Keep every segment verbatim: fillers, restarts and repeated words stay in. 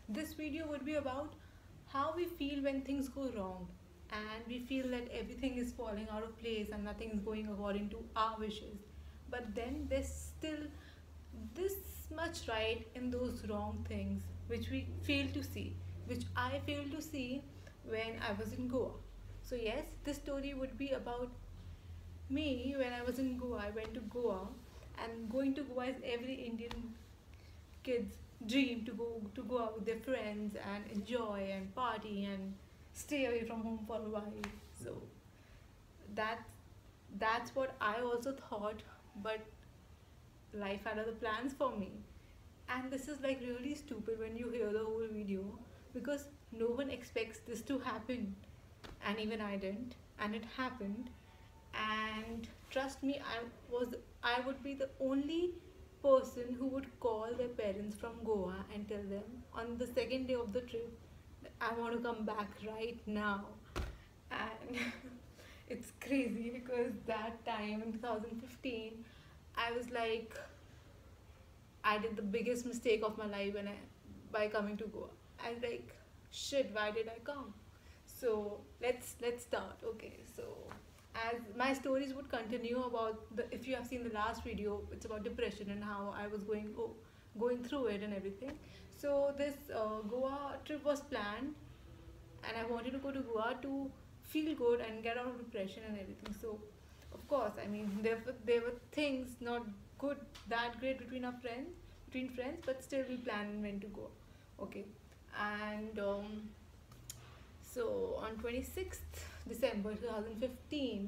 This video would be about how we feel when things go wrong and we feel that everything is falling out of place and nothing is going according to our wishes. But then there's still this much right in those wrong things which we fail to see, which I failed to see when I was in Goa. So, yes, this story would be about me when I was in Goa. I went to Goa, and going to Goa is every Indian kid's dream to go to go out with their friends and enjoy and party and stay away from home for a while. So that's that's what I also thought, but life had other plans for me. And this is like really stupid when you hear the whole video, because no one expects this to happen, and even I didn't, and it happened. And trust me, i was I would be the only person who would call their parents from Goa and tell them on the second day of the trip that I want to come back right now. And it's crazy because that time in twenty fifteen I was like, I did the biggest mistake of my life when I by coming to Goa. I was like, shit, why did I come? So let's let's start. Okay, so as my stories would continue about the, if you have seen the last video, it's about depression and how I was going oh, going through it and everything. So this uh, Goa trip was planned, and I wanted to go to Goa to feel good and get out of depression and everything. So, of course, I mean there were, there were things not good that great between our friends, between friends, but still we planned and went to go. Okay, and um, so on twenty-sixth December twenty fifteen,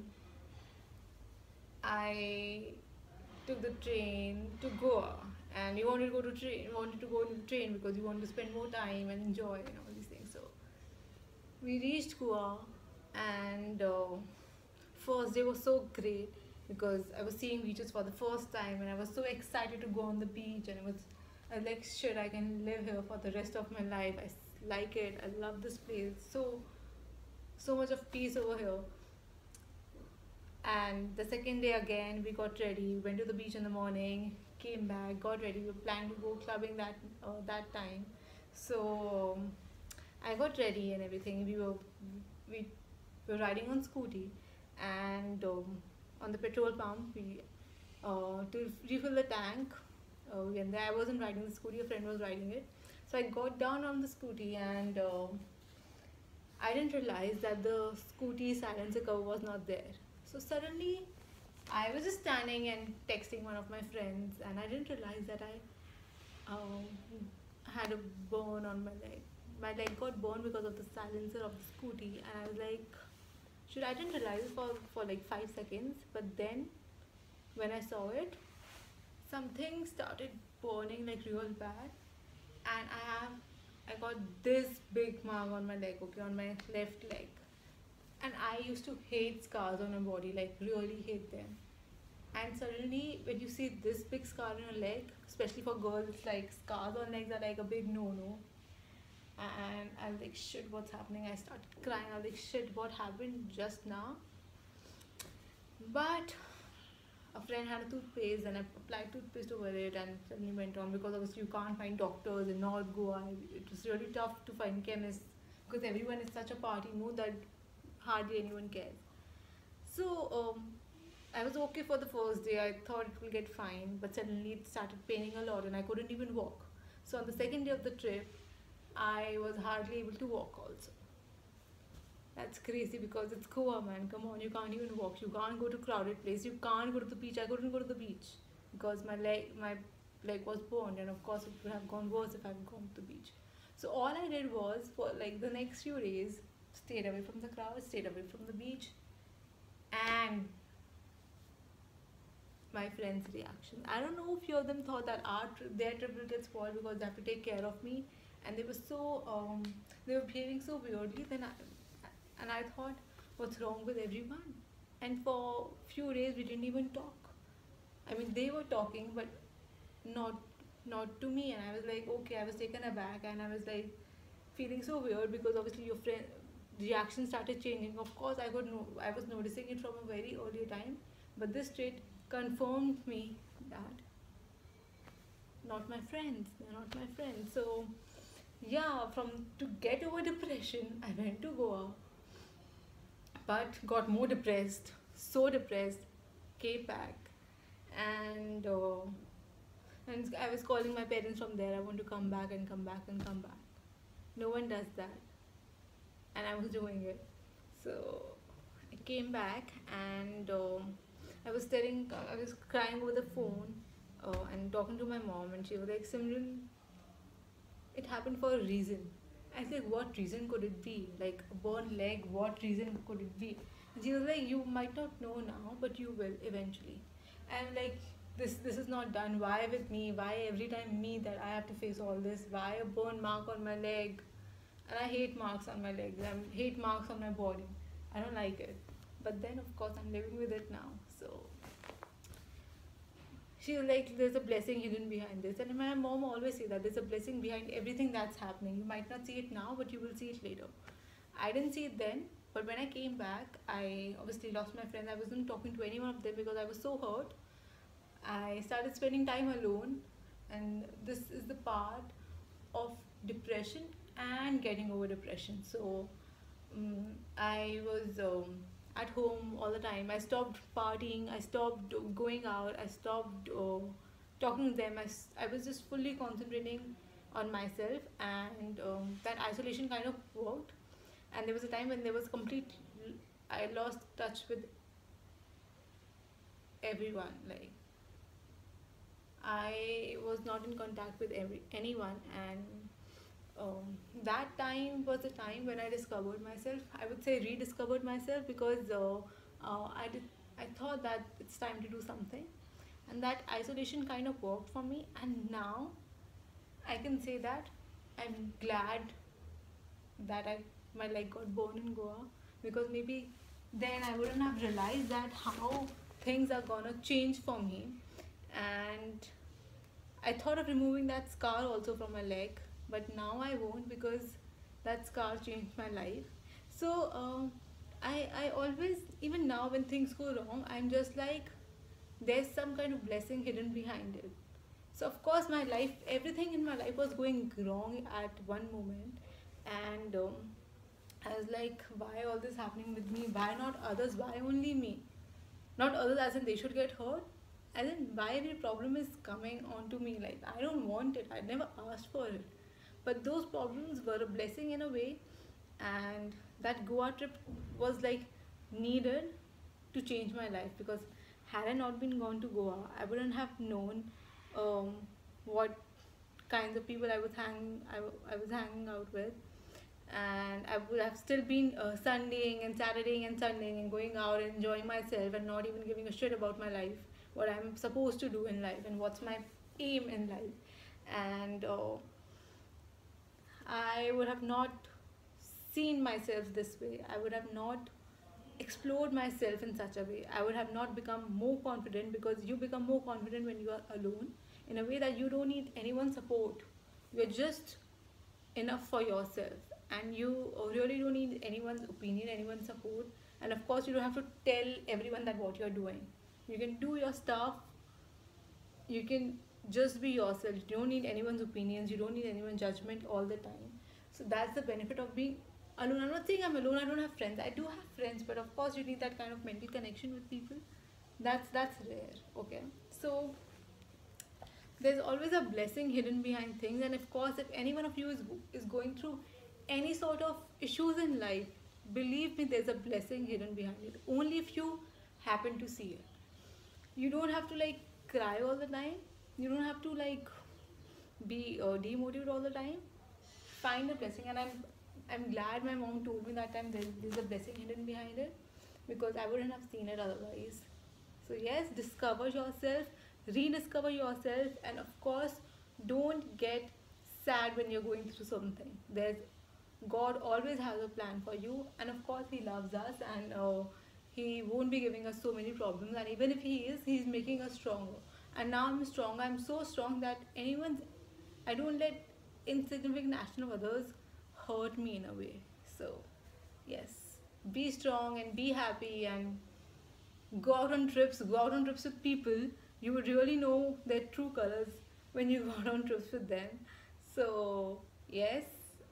I took the train to Goa, and you wanted to go to train, wanted to go to the train because you wanted to spend more time and enjoy and all these things. So we reached Goa, and uh, first day was so great because I was seeing beaches for the first time, and I was so excited to go on the beach, and it was I was like, shit, I can live here for the rest of my life. I like it. I love this place. So so much of peace over here. And the second day again, we got ready, went to the beach in the morning, came back, got ready. We planned to go clubbing that uh, that time. So um, I got ready and everything. We were we were riding on scooty, and um, on the petrol pump we uh, to refill the tank. Uh, and I wasn't riding the scooty; a friend was riding it. So I got down on the scooty, and uh, I didn't realize that the scooty silencer cover was not there. So suddenly, I was just standing and texting one of my friends, and I didn't realize that I um, had a burn on my leg. My leg got burned because of the silencer of the scooty, and I was like, should I didn't realize it for for like five seconds, but then when I saw it, something started burning like real bad, and I have I got this big mark on my leg, okay, on my left leg. And I used to hate scars on my body, like really hate them. And suddenly, when you see this big scar on your leg, especially for girls, like scars on legs are like a big no-no. And I was like, shit, what's happening? I started crying. I was like, shit, what happened just now? But a friend had a toothpaste, and I applied toothpaste over it, and suddenly went on, because obviously you can't find doctors in North Goa. It was really tough to find chemists because everyone is such a party mood that hardly anyone cares. So um, I was okay for the first day. I thought it will get fine, but suddenly it started paining a lot, and I couldn't even walk. So on the second day of the trip, I was hardly able to walk also. That's crazy because it's Goa, man. Come on, you can't even walk. You can't go to crowded place. You can't go to the beach. I couldn't go to the beach because my leg, my leg was burned, and of course it would have gone worse if I had gone to the beach. So all I did was for like the next few days, stayed away from the crowd, stayed away from the beach, and my friends' reaction. I don't know if few of them thought that our trip, their trip will get spoiled because they have to take care of me, and they were so um, they were behaving so weirdly. Then I, and I thought, what's wrong with everyone? And for few days we didn't even talk. I mean, they were talking, but not not to me. And I was like, okay, I was taken aback, and I was like feeling so weird because obviously your friend reaction started changing. Of course, I could know I was noticing it from a very early time, but this trait confirmed me that not my friends, they're not my friends. So Yeah, from to get over depression, I went to Goa, but got more depressed, so depressed, came back, and uh, and I was calling my parents from there. I want to come back and come back and come back. No one does that, and I was doing it. So I came back, and um, I was telling, I was crying over the phone, uh, and talking to my mom, and she was like, "Simran, it happened for a reason." I said, "What reason could it be? Like a burned leg, what reason could it be?" And she was like, "You might not know now, but you will eventually." And like, this this is not done. Why with me? Why every time me that I have to face all this? Why a burn mark on my leg? And I hate marks on my legs. I hate marks on my body. I don't like it. But then of course I'm living with it now. So she was like, there's a blessing hidden behind this. And my mom always say that there's a blessing behind everything that's happening. You might not see it now, but you will see it later. I didn't see it then, but when I came back, I obviously lost my friends. I wasn't talking to any one of them because I was so hurt. I started spending time alone, and this is the part of depression and getting over depression. So um, I was um, at home all the time. I stopped partying. I stopped going out. I stopped uh, talking to them. I, s- I was just fully concentrating on myself, and um, that isolation kind of worked. And there was a time when there was complete. I lost touch with everyone. Like I was not in contact with every anyone, and um, that time was the time when I discovered myself. I would say rediscovered myself because uh, uh, I did. I thought that it's time to do something, and that isolation kind of worked for me. And now I can say that I'm glad that I my leg got burned in Goa, because maybe then I wouldn't have realized that how things are gonna change for me. And I thought of removing that scar also from my leg, but now I won't, because that scar changed my life. So um, I I always, even now when things go wrong, I'm just like, there's some kind of blessing hidden behind it. So of course my life, everything in my life was going wrong at one moment, and um, I was like, why all this happening with me? Why not others? Why only me? Not others as in they should get hurt, as in why every problem is coming onto me. Like I don't want it, I never asked for it, but those problems were a blessing in a way. And that Goa trip was like needed to change my life, because had I not been gone to Goa, I wouldn't have known um, what kinds of people I was hang I, I was hanging out with, and I would have still been uh, Sundaying and Saturday and Sunday and going out and enjoying myself and not even giving a shit about my life, what I'm supposed to do in life and what's my aim in life. And uh, I would have not seen myself this way. I would have not explored myself in such a way. I would have not become more confident, because you become more confident when you are alone, in a way that you don't need anyone's support. You're just enough for yourself, and you uh, really don't need anyone's opinion, anyone's support. And of course you don't have to tell everyone that what you're doing. You can do your stuff, you can just be yourself. You don't need anyone's opinions, you don't need anyone's judgment all the time. So that's the benefit of being alone. I'm not saying I'm alone, I don't have friends. I do have friends, but of course you need that kind of mental connection with people. That's that's rare. Okay, so there's always a blessing hidden behind things. And of course, if any one of you is, is going through any sort of issues in life, believe me, there's a blessing hidden behind it, only if you happen to see it. You don't have to like cry all the time, you don't have to like be uh, demotivated all the time. Find a blessing. And i'm i'm glad my mom told me that time there's, there's a blessing hidden behind it, because I wouldn't have seen it otherwise. So yes, discover yourself, rediscover yourself, and of course, don't get sad when you're going through something. There's God always has a plan for you, and of course, He loves us, and uh, He won't be giving us so many problems. And even if He is, He's making us stronger. And now I'm stronger. I'm so strong that anyone's, I don't let insignificant action of others hurt me in a way. So yes, be strong and be happy, and go out on trips, go out on trips with people. You would really know their true colors when you go out on trips with them. So yes,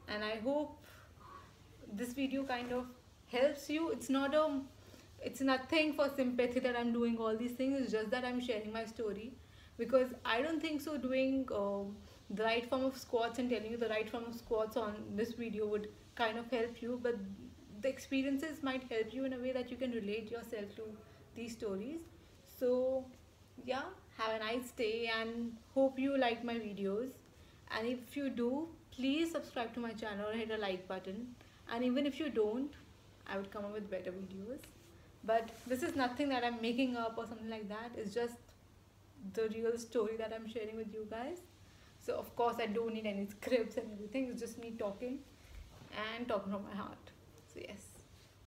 And I hope this video kind of helps you. It's not a it's nothing for sympathy that I'm doing all these things. It's just that I'm sharing my story, because I don't think so doing um the right form of squats and telling you the right form of squats on this video would kind of help you, but the experiences might help you in a way that you can relate yourself to these stories. So yeah, have a nice day and hope you like my videos. And if you do, please subscribe to my channel or hit a like button. And even if you don't, I would come up with better videos. But this is nothing that I'm making up or something like that. It's just the real story that I'm sharing with you guys. So of course I don't need any scripts and everything. It's just me talking and talking from my heart. So yes.